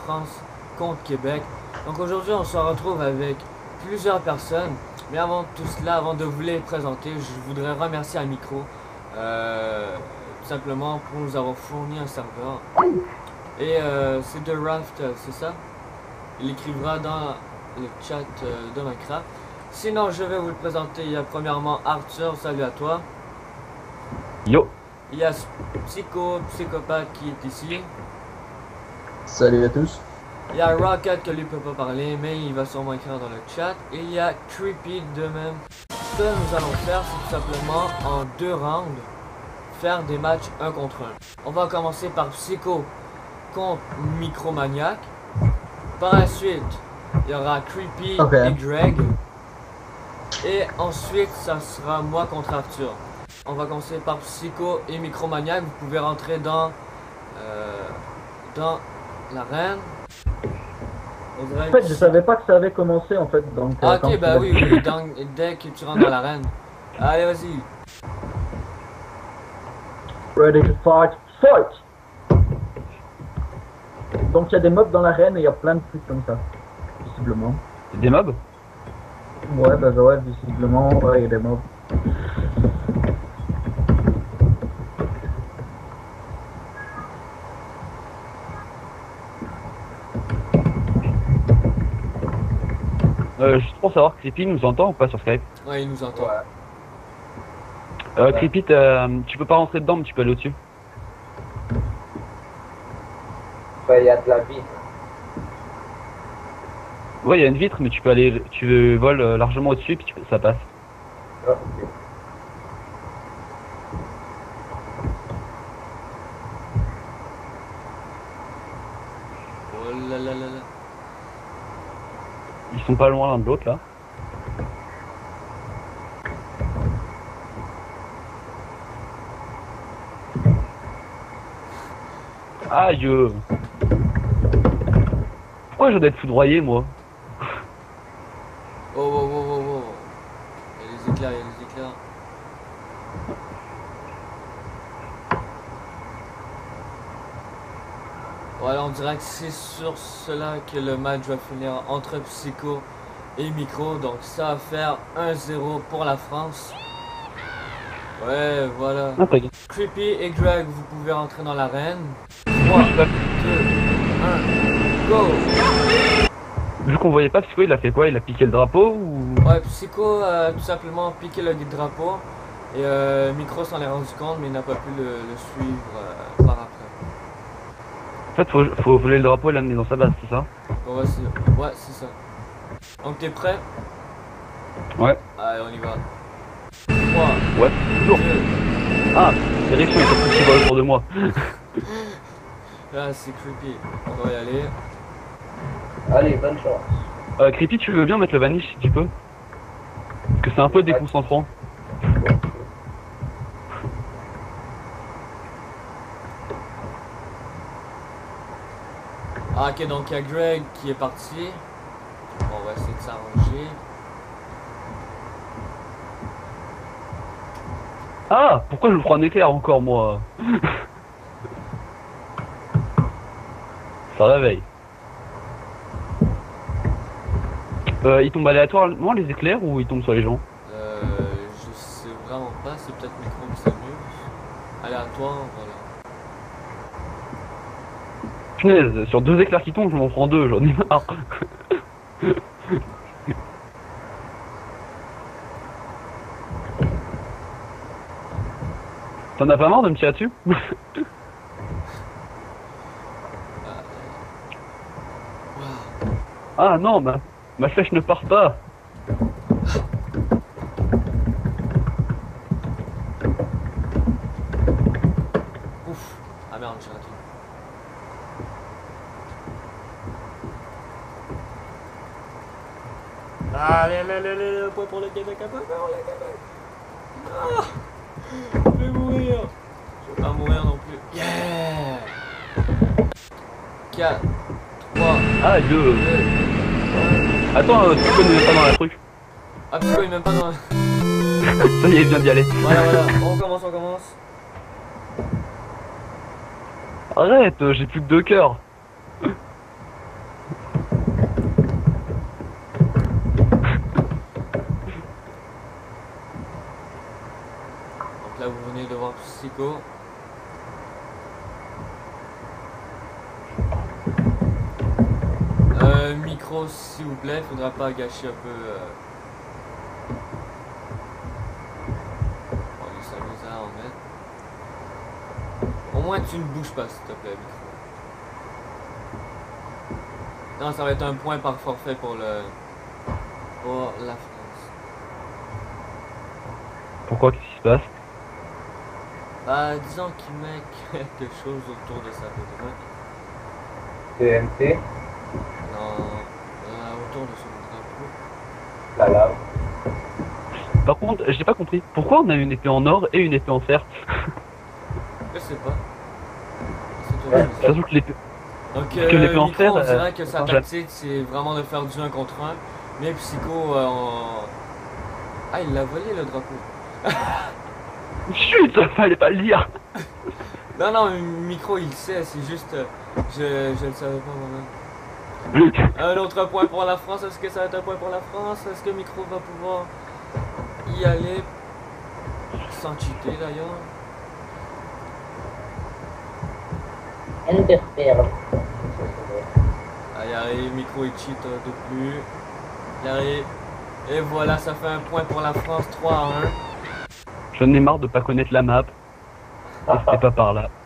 France contre Québec. Donc aujourd'hui on se retrouve avec plusieurs personnes. Mais avant tout cela, avant de vous les présenter, je voudrais remercier Micro. Tout simplement pour nous avoir fourni un serveur. Et c'est de Raft, c'est ça? Il écrivera dans le chat de Minecraft. Sinon je vais vous le présenter. Il y a premièrement Arthur, salut à toi. Yo. Il y a Psychopathe qui est ici. Salut à tous. Il y a Rocket que lui peut pas parler, mais il va sûrement écrire dans le chat. Et il y a Creepy de même. Ce que nous allons faire, c'est tout simplement en 2 rounds, faire des matchs 1 contre 1. On va commencer par Psycho contre Micromaniac. Par la suite, il y aura Creepy et Greg. Et ensuite, ça sera moi contre Arthur. On va commencer par Psycho et Micromaniac. Vous pouvez rentrer dans l'arène. En fait, je savais pas que ça avait commencé en fait. Donc, ah, ok, bah oui, dès que tu rentres dans l'arène. Allez, vas-y. Ready to fight, fight! Donc il y a des mobs dans l'arène et il y a plein de trucs comme ça, visiblement. Des mobs? Ouais, bah ouais, visiblement, ouais, il y a des mobs. Juste pour savoir, Creepy nous entend ou pas sur Skype? Ouais, il nous entend. Ouais. Creepy, tu peux pas rentrer dedans, mais tu peux aller au-dessus. Ouais, il y a de la vitre. Ouais, il y a une vitre, mais tu peux aller, tu voles largement au-dessus et puis ça passe. Ah, ok. Oh là là là là. Ils sont pas loin l'un de l'autre là. Aïe! Pourquoi je dois être foudroyé moi? Oh, oh, oh, oh, oh. Il y a les éclairs, il y a les éclairs. Voilà, on dirait que c'est sur cela que le match va finir entre Psycho et Micro. Donc ça va faire 1-0 pour la France. Ouais, voilà. Ah, t'inquiète. Creepy et Greg, vous pouvez rentrer dans l'arène. 3, 2, 1, go! Vu qu'on voyait pas Psycho, il a fait quoi? Il a piqué le drapeau ou... Ouais, Psycho a tout simplement piqué le drapeau. Et Micro s'en est rendu compte, mais il n'a pas pu le suivre par après. En fait, faut voler le drapeau et l'amener dans sa base, c'est ça? Ouais, c'est ça. Donc t'es prêt? Ouais. Allez, on y va. 3, Ouais, toujours. 2, Ah, direction, il y a tout qui va autour de moi. là c'est creepy. On va y aller. Allez, bonne chance. Creepy, tu veux bien mettre le vanish si tu peux? Parce que c'est un peu déconcentrant. Ah, ok, donc il y a Greg qui est parti. Bon, on va essayer de s'arranger. Ah, pourquoi je me prends un éclair encore moi? Ça réveille. Ils tombent aléatoirement les éclairs ou ils tombent sur les gens? Je sais vraiment pas, c'est peut-être Micro qui s'amuse. Aléatoire, voilà. Punaise, sur 2 éclairs qui tombent, je m'en prends 2, j'en ai marre. T'en as pas marre de me tirer dessus? Ah non, ma flèche ne part pas. Ouf. Ah merde, j'ai raté. Allez, un point pour le Québec, un point pour le Québec. Ah, je vais mourir. Je vais pas mourir non plus. Yeah. 4, 3, Ah, 2. Attends, Psycho n'est pas dans la truc. Ah, Psycho il est même pas dans... Ça y est, il vient d'y aller. Voilà, on commence. Arrête, j'ai plus que 2 cœurs. Là, vous venez de voir Psycho. Micro, s'il vous plaît, faudra pas gâcher un peu. On va s'amuser à en mettre. Au moins, tu ne bouges pas, s'il te plaît, micro. Non, ça va être un point par forfait pour la France. Pourquoi? Qu'est-ce qui se passe? Bah, disons qu'il met quelque chose autour de sa pédale. TNT, Non, autour de son drapeau. la lave. Par contre, j'ai pas compris. Pourquoi on a une épée en or et une épée en fer? Je sais pas. C'est toi qui sais. Surtout que l'épée... Donc, que l'épée en Micro, fer, on dirait que sa change. tactique, c'est vraiment de faire du 1 contre 1. Mais Psycho, Ah, il l'a volé le drapeau. Chut, fallait pas le dire. Non, non, Micro, il le sait, c'est juste... je le savais pas moi-même. Un autre point pour la France. Est-ce que ça va être un point pour la France? Est-ce que Micro va pouvoir y aller sans cheater d'ailleurs? Interfère. Ah, il arrive, Micro il cheat de plus. Il arrive. Et voilà, ça fait un point pour la France, 3-1. J'en ai marre de pas connaître la map. Et c'est pas par là.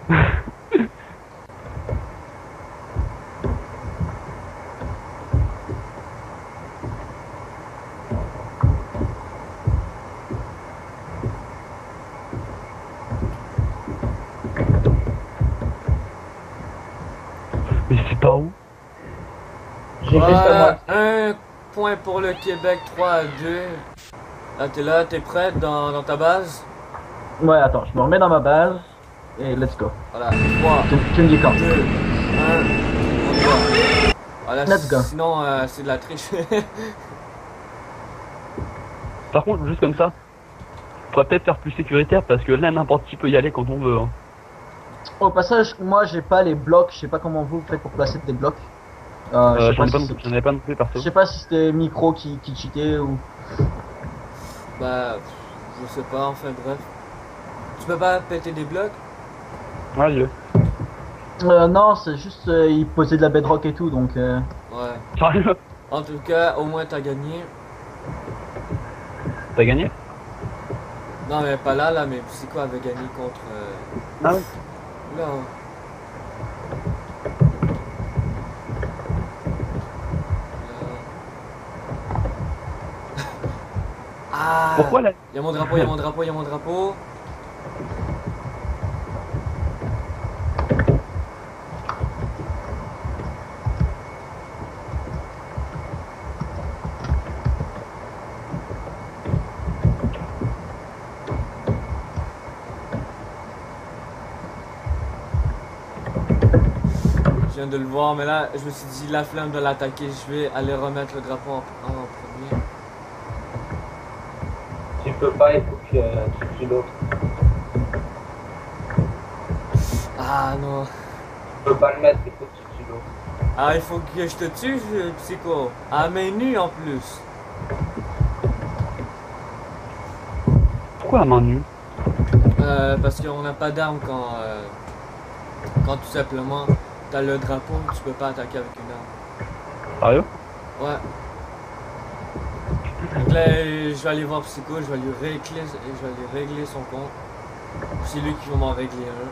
Mais c'est pas où? J'ai juste à moi. Un point pour le Québec, 3-2. Là, t'es prêt dans ta base? Ouais, attends, je me remets dans ma base et let's go. Voilà, 3, Tu me dis quand. 2, 1, on y va. Voilà, Let's go. sinon c'est de la triche. Par contre, juste comme ça, faudrait peut-être faire plus sécuritaire parce que là, n'importe qui peut y aller quand on veut. Hein. Au passage, moi j'ai pas les blocs, je sais pas comment vous faites pour placer des blocs. J'en Je ai pas non plus perso. sais pas si c'était Micro qui cheatait ou. Bah, je sais pas, enfin bref. Tu peux pas péter des blocs? Ouais, je... Non, c'est juste il posait de la bedrock et tout donc. Ouais. Sérieux? En tout cas, au moins t'as gagné. T'as gagné? Non mais pas là, mais Psycho avait gagné contre... Ah oui. Là. Ah! Pourquoi là? Y'a mon drapeau, y'a mon drapeau, y'a mon drapeau. Je viens de le voir, mais là, je me suis dit, la flamme de l'attaquer, je vais aller remettre le drapeau en premier. Tu peux pas, il faut que tu tues l'autre. Ah non. Tu peux pas le mettre, il faut que tu tues l'autre. Ah, il faut que je te tue, Psycho. À main nue en plus. Pourquoi à main nue? Parce qu'on n'a pas d'arme quand tout simplement t'as le drapeau, tu peux pas attaquer avec une arme. Sérieux? Ouais. Donc là, je vais aller voir Psycho, je vais lui régler son compte. C'est lui qui va m'en régler un.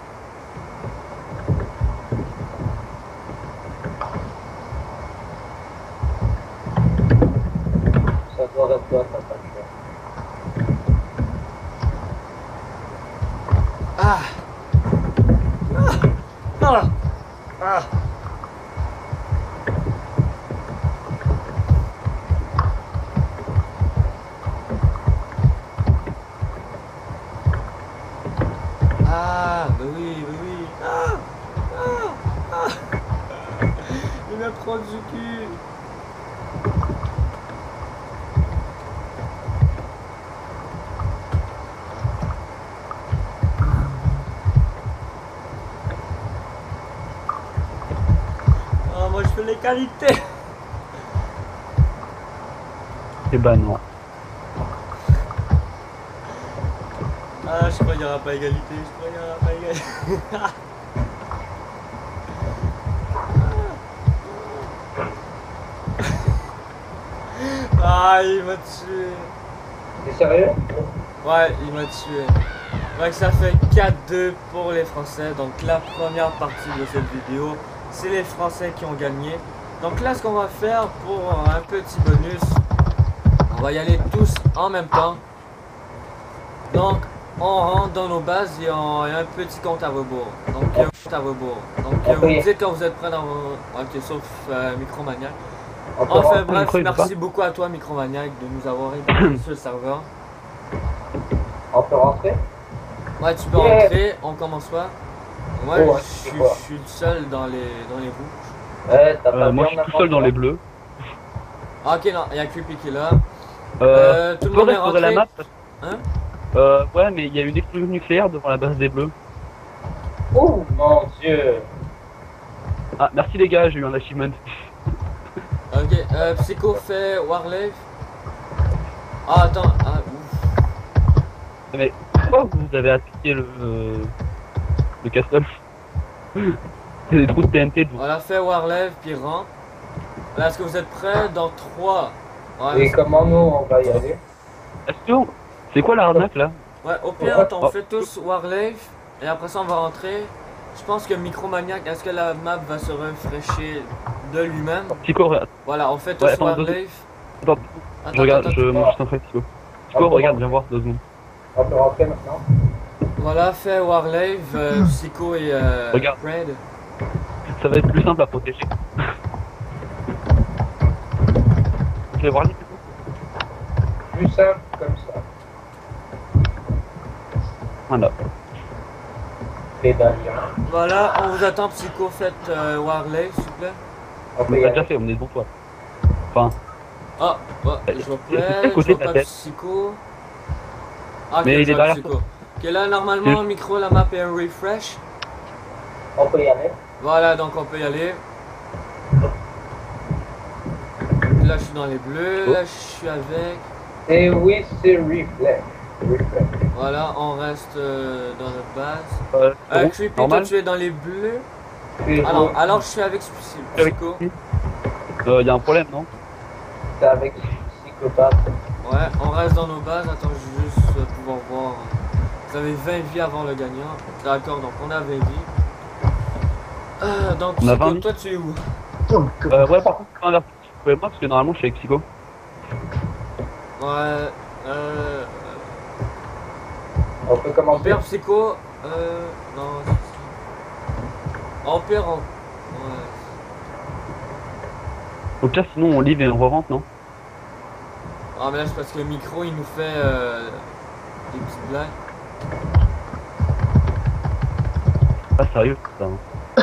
Ça doit être toi, ça pas le Ah! Ah! Ah! Ah, bah oui, bah oui. Ah! Ah! Ah! Il m'a trop du cul. Ah, moi je fais les qualités. Eh ben non. Ah, je crois qu'il n'y aura pas égalité, je crois qu'il n'y aura pas égalité. Ah, il m'a tué. T'es sérieux? Ouais, il m'a tué. Donc ça fait 4-2 pour les Français. Donc la première partie de cette vidéo, c'est les Français qui ont gagné. Donc là, ce qu'on va faire pour un petit bonus, on va y aller tous en même temps. Donc on rentre dans nos bases et il y a un petit compte à rebours. Donc il y a un compte à rebours. Donc vous dites quand vous êtes prêts dans vos... Ok, sauf Micromaniac. Enfin bref, merci beaucoup à toi Micromaniac de nous avoir aidé sur le serveur. On peut rentrer? Ouais, tu peux rentrer, on commence pas. Moi, Oh, ouais, je suis le seul dans les rouges. Ouais, t'as pas moi je bien suis tout seul dans les bleus. Ah, ok, non, il y a Creepy qui est là. Tout le on peut monde est restaurer la rentré. map. Hein? Ouais, mais il y a une explosion nucléaire devant la base des bleus. Oh mon dieu! Ah, merci les gars, j'ai eu un achievement. Ok, Psycho fait Warlife. Ah, attends, ah, ouf. Mais pourquoi vous avez appliqué le castle? C'est des trous de TNT devant. Voilà, fait Warlife, puis rentre. Là, est-ce que vous êtes prêts? Dans 3. Ouais, Et comment nous on va y aller? Est-ce que... C'est quoi l'arnaque là? ouais, au pire, attends, on fait tous Warlife. Et après ça, on va rentrer. Je pense que Micromaniac, est-ce que la map va se rafraîchir de lui-même? Psycho, Voilà, on fait tous Ouais, attends, Warlife. attends, je regarde, je mange un frais Psycho. Psycho, regarde, viens voir 2 secondes. On peut rentrer maintenant? Voilà, fait Warlife, Psycho et Regarde. Fred. Ça va être plus simple à protéger. Je vais voir les Psycho. Plus simple comme ça. Voilà. Les daliens. Voilà, on vous attend Psycho, faites Warlife, s'il vous plaît. On On peut y l'a aller. déjà fait, on est devant toi. Enfin, Ah, ouais, je vois c'est Fred, quel je côté vois de la pas tête? Psycho. Ah, ok, Mais il je est vois derrière Psycho. Ok, là, normalement, micro, la map est un refresh. On peut y aller. Voilà, donc on peut y aller. Là, je suis dans les bleus, là, je suis avec. Et oui, c'est reflex. Reflex. Voilà, on reste dans notre base. bon, Creepy, toi, normal. tu es dans les bleus. Et Ah non, vous, alors je suis avec Psycho. Y a un problème, non? c'est avec psychopathe. Ouais, on reste dans nos bases. Attends, je vais juste pouvoir voir. Vous avez 20 vies avant le gagnant. D'accord, donc on a 20 vies. Donc, On a Psycho, 20 toi, tu es où? Ouais, par contre, c'est inversé. Vous pouvez pas parce que normalement je suis avec Psycho. Ouais, On peut commencer. Empire Psycho, non, Empire, ouais. Au pire, sinon on livre et on re-rentre, non? Ah, mais là, c'est parce que le micro, il nous fait des petites blagues. Pas sérieux, ça. Hein.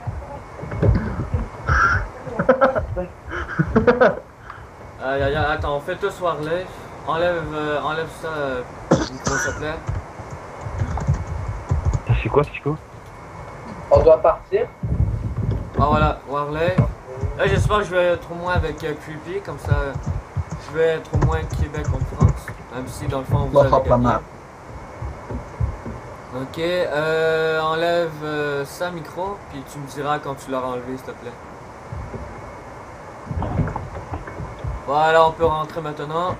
Aïe, aïe, aïe, attends, on fait tous Warlife. Enlève ça, micro, s'il te plaît. Ça fait quoi, Psycho? On doit partir. Ah, voilà, Warlife. Là, j'espère que je vais être au moins avec Creepy, comme ça, je vais être au moins Québec contre France. Même si, dans le fond, vous avez gagné. Ok, enlève ça, micro, puis tu me diras quand tu l'auras enlevé, s'il te plaît. Voilà, on peut rentrer maintenant.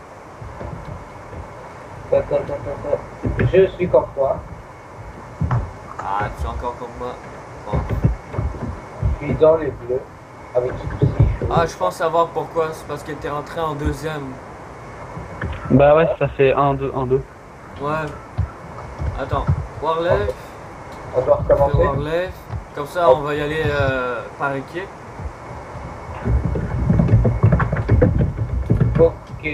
Je suis comme toi. Ah, tu es encore comme moi. Bon. Je suis dans les bleus. Avec tout chaud. Ah, je pense savoir pourquoi. C'est parce que t'es rentré en deuxième. Bah ouais, ça fait 1, 2, 1, 2. Ouais. Attends. Warlife. On doit recommencer. Warlife. Comme ça, on va y aller par équipe. Ok.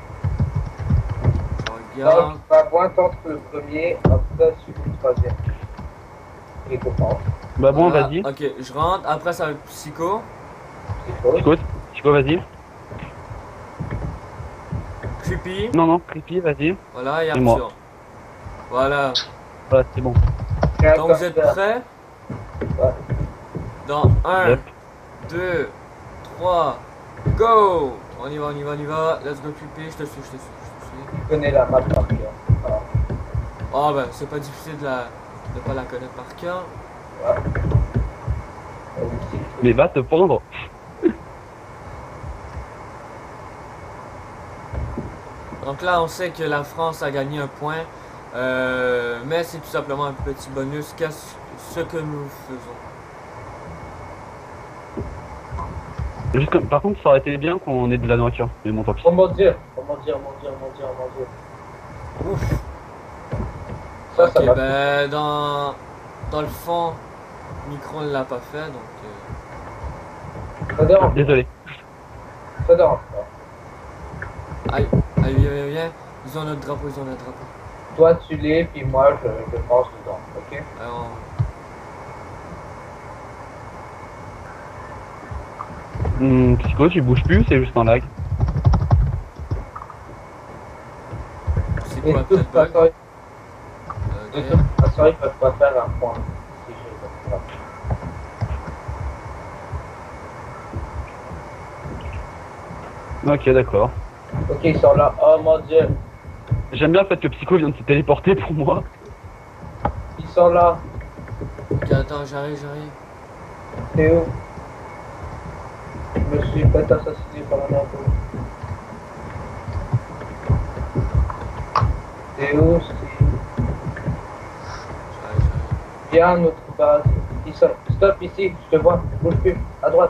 Je regarde. Donc, ma pointe entre le premier, après celui du troisième. Et comprends. Bah bon, Voilà. vas-y. Ok, je rentre. Après, ça va être Psycho. Psycho, vas-y. Creepy. Non, Creepy, vas-y. Voilà, et Et moi. Arthur. Voilà. Voilà, c'est bon. Donc, vous êtes prêts? Ouais. Dans 1, Yep. 2, 3, go! On y va, on y va, on y va. Let's go, Creepy. Je te suis, je te suis, je te suis. Je connais la map par cœur. Voilà. Ah ben, c'est pas difficile de pas la connaître par cœur. Ouais. Mais va te pendre. Donc là, on sait que la France a gagné un point, mais c'est tout simplement un petit bonus qu'est-ce ce que nous faisons. Par contre, ça aurait été bien qu'on ait de la nourriture. Mais bon, tant pis. Oh mon dieu, oh mon dieu, oh mon dieu, oh mon dieu, oh mon dieu. Ouf. Ça Ok, va. ben dans le fond, Micron ne l'a pas fait, donc... Ça dérange. Désolé. Ça dérange pas. Aïe, aïe, viens, viens. Ils ont notre drapeau, ils ont notre drapeau. Toi tu l'es, puis moi je pense dedans, ok? Alors, Psycho, tu bouges plus ou c'est juste un lag? c'est Et quoi, de toute peut-être bug? façon, Ok. ils peuvent pas faire un point. Si je le fais. Ok, d'accord. Ok, ils sont là. Oh mon dieu, J'aime bien le fait que Psycho vient de se téléporter pour moi. ils sont là. Ok, attends, j'arrive. T'es où? Je me suis fait assassiner par un arbre. T'es où, Steve? J'arrive. Viens à notre base. Ils sont... Stop ici, je te vois. Bouge plus. À droite.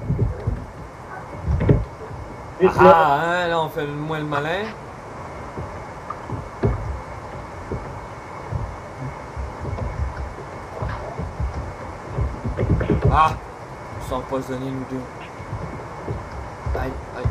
Juste là. Ah, hein, là on fait moins le malin. Ah! Ils sont empoisonnés nous deux. Aïe, aïe.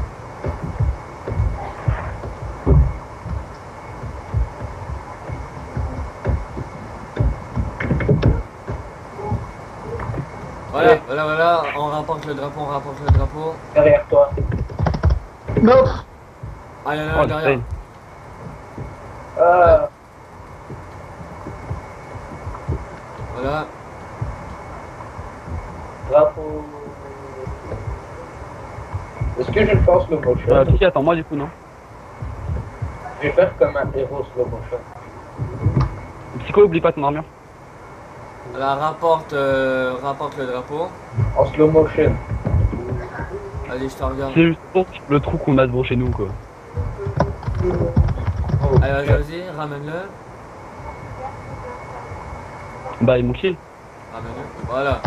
Voilà, on rapporte le drapeau, Derrière toi. Non. Ah, il y en a Oh, un le derrière. fail. Ah, Voilà. drapeau. Est-ce que je le fais en slow motion? Psycho, attends-moi du coup, non? Je vais faire comme un héros slow motion. Psycho, oublie pas ton armure. Là, rapporte le drapeau. En slow motion. Allez, je te regarde. C'est juste pour le trou qu'on a devant chez nous, quoi. Oh, Allez, vas-y, ramène-le. Bah, ils m'ont kill. Ramène-le. Voilà.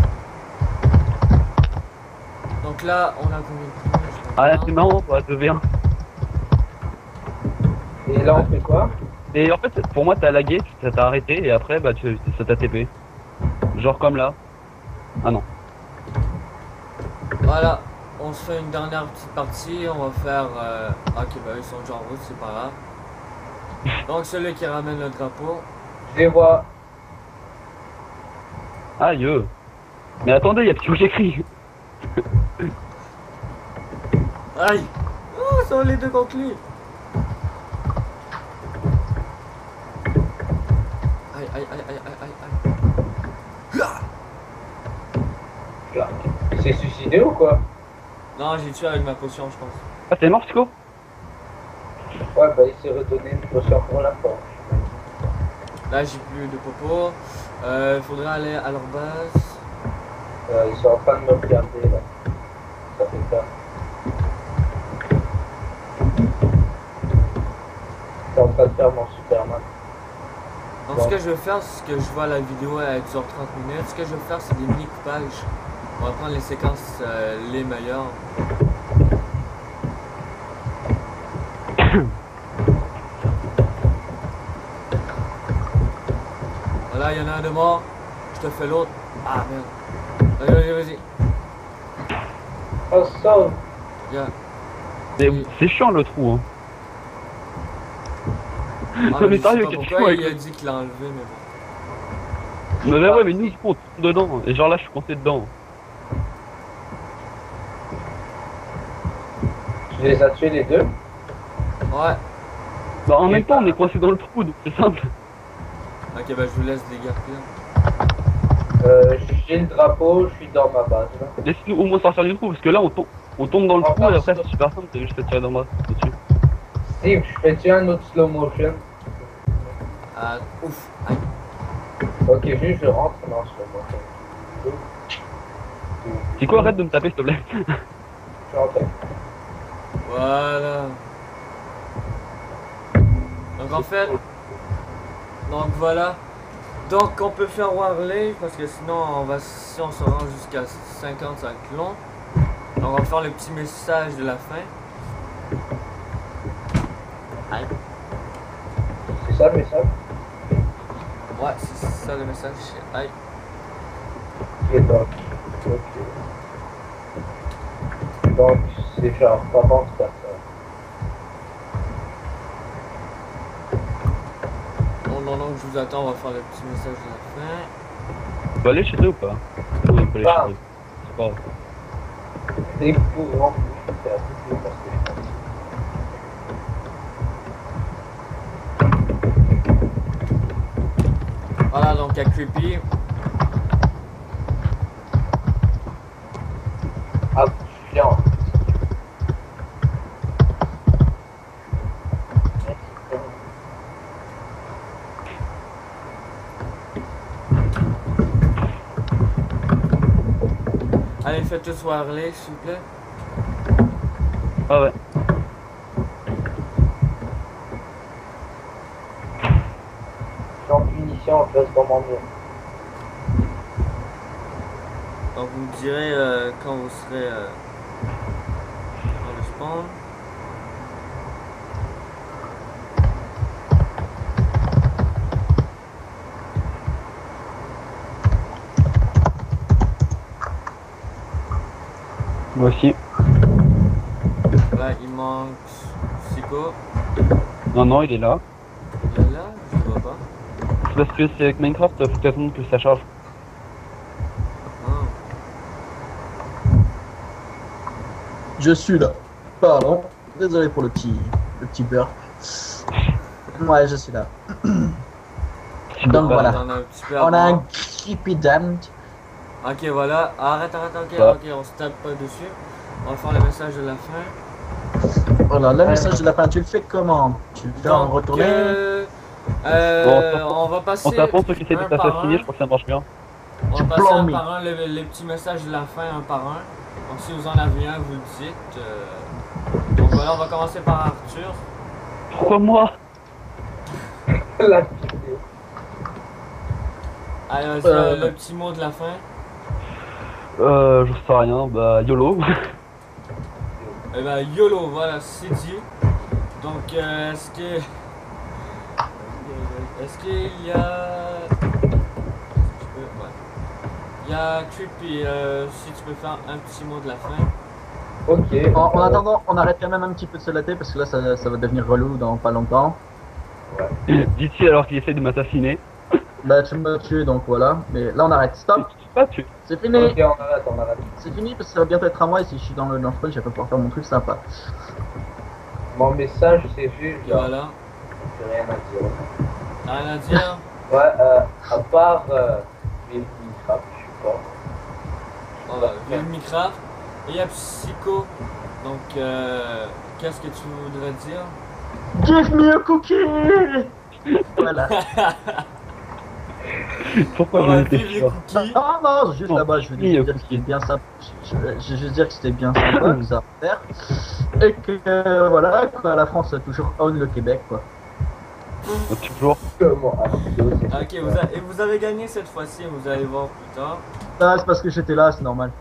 Donc là, on a combien de points? Je sais Ah, là, pas. c'est marrant, quoi, 2v1. Et là, on fait quoi? Et en fait, pour moi, t'as lagué, ça t'a arrêté, et après, bah, ça t'a TP. Genre comme là. Ah non. Voilà, on se fait une dernière petite partie, on va faire... Ok, bah ils sont déjà en route, c'est pas grave. Donc celui qui ramène le drapeau. Je les vois. Aïe. Mais attendez, y'a Psycho qui écrit. Aïe! Oh, ils sont les deux contre lui! Aïe, aïe, aïe, aïe, aïe, aïe, Là. Il s'est suicidé ou quoi? Non, j'ai tué avec ma potion, je pense. Ah, t'es mort, Psycho? Ouais, bah il s'est redonné une potion pour la force. Là, j'ai plus de popo. Il faudrait aller à leur base. Ils sont en train de me regarder là. Ça fait peur. Ils sont en train de faire mon Superman. Donc ce que je vais faire, c'est que je vois la vidéo à 10h30 minutes. Ce que je vais faire, c'est des mini-coupages. On va prendre les séquences les meilleures. Voilà, il y en a un de mort. Je te fais l'autre. Ah merde. Vas-y. Oh, sauve! Regarde. C'est chiant le trou, hein. Ah, Non, mais mais je sais sérieux, pas qu'est-ce que tu pourquoi fais il a avec dit qu'il l'a enlevé, mais bon. Mais ouais, mais nous, on tombe dedans. Et genre là, je suis coincé dedans. Tu les as tués les deux? Ouais. Bah, en même temps, on est coincé dans le trou, donc c'est simple. Ok, bah je vous laisse dégarpir. J'ai le drapeau, je suis dans ma base là. Laisse-nous au moins sortir du trou, parce que là, on tombe dans le Oh, trou, et oh, après, stop. c'est super simple, t'as juste à tirer dans le bras dessus. Steve, je fais-tu un autre slow motion? Ah, ouf. Aïe. Ok, juste je rentre. Non, je vais C'est quoi, arrête de me taper s'il te plaît. Je suis rentré. Voilà. Donc en fait, donc voilà. Donc on peut faire Warley parce que sinon on va, si on se rend jusqu'à 50 ça va être long. On va faire le petit message de la fin. Aïe. C'est ça le message? Ouais, c'est ça le message. Aïe. Et donc, ok. Donc, c'est genre, comment faire ça? Non, non, non, je vous attends, on va faire le petit message de la fin. Tu peux aller chez eux ou pas? Oui, on peut aller Ah. chez eux. C'est pas grave. C'est épouvantable. Je fais un peu parce que je pense. Voilà, donc il y a Creepy. Ah, chiant. Allez, faites tous Warley, s'il vous plaît. Ah ouais. Je suis en punition, je reste dans mon mur. Donc vous me direz quand vous serez dans le spawn. Moi aussi. Là, il manque Psycho. Non, non, il est là. Il est là, je le vois pas. C'est parce que c'est avec Minecraft, faut que t'attendes que ça charge. Ah. Je suis là. Pardon. Désolé pour le petit burp. Ouais, je suis là. Donc voilà. On a un petit peu On a avant. un creepy damned. Ok, voilà. Arrête, ok, Ça. ok, on se tape pas dessus. On va faire le message de la fin. Voilà, le message de la fin, tu le fais comment? Tu le fais en Donc, retourner? on va passer. En tapant ceux qui essaient de un par t'assassiner, un. je crois que ça marche bien. On Tu va passer un plombes. par un les petits messages de la fin, un par un. Donc si vous en avez un, vous le dites. Donc voilà, on va commencer par Arthur. Pourquoi moi? La vidéo. Allez, vas-y, le petit mot de la fin. Je sais rien, bah YOLO. Eh ben YOLO, voilà, c'est dit. Donc est-ce qu'il y a... Ouais. Il y a Creepy, si tu peux faire un petit mot de la fin. Ok. En attendant, on arrête quand même un petit peu de se latter parce que là, ça va devenir relou dans pas longtemps. Dit-il alors qu'il essaie de m'assassiner. Bah, tu m'as tué, donc voilà. Mais là, on arrête. Stop. Pas tu. C'est fini. Ok, on arrête, on arrête. C'est fini parce que ça va bientôt être à moi et si je suis dans le spawn, je vais pas pouvoir faire mon truc sympa. Mon message, c'est juste Et genre, voilà. j'ai rien à dire. T'as rien à dire? Ouais, à part Minecraft, je suis pas. Voilà, vieux Minecraft. Et il y a Psycho. Donc, qu'est-ce que tu voudrais dire? Give me a cookie. Voilà. Pourquoi On j'en va étais vivre les sûr? cookies. Ah non, juste Non, là-bas, je veux il y a dire que cookie. c'était bien sympa. Je vais juste dire que c'était bien sympa, que ça va faire. Et que voilà, quoi, la France a toujours own le Québec, quoi. Toujours. Comment Arthur, c'est Ok, et vous avez gagné cette fois-ci, vous allez voir plus tard. Ah, c'est parce que j'étais là, c'est normal.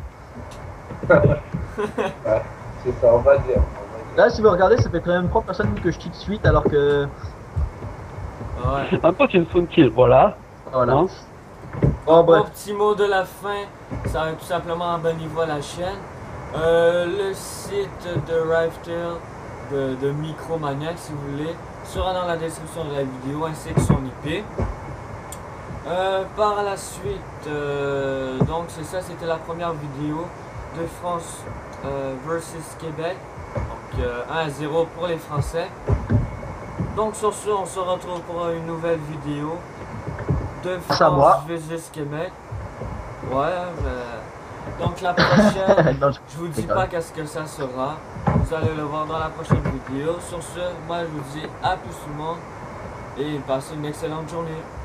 C'est ça, on va dire. Là, si vous regardez, ça fait quand même 3 personnes que je tue de suite, alors que. Ouais. Un peu, tu me spawn kill, voilà. Voilà. Hein? Oh, Mon bref. petit mot de la fin, ça va être tout simplement abonnez-vous à la chaîne. Le site de Rifter de Micromaniac, si vous voulez, sera dans la description de la vidéo ainsi que son IP. Par la suite, donc c'est ça, c'était la première vidéo de France versus Québec. Donc 1-0 pour les Français. Donc sur ce, on se retrouve pour une nouvelle vidéo de Ça France va. versus Québec. Ouais, donc la prochaine, Non, je vous dis pas qu'est-ce que ça sera. Vous allez le voir dans la prochaine vidéo. Sur ce, moi je vous dis à plus tout le monde. et passez une excellente journée.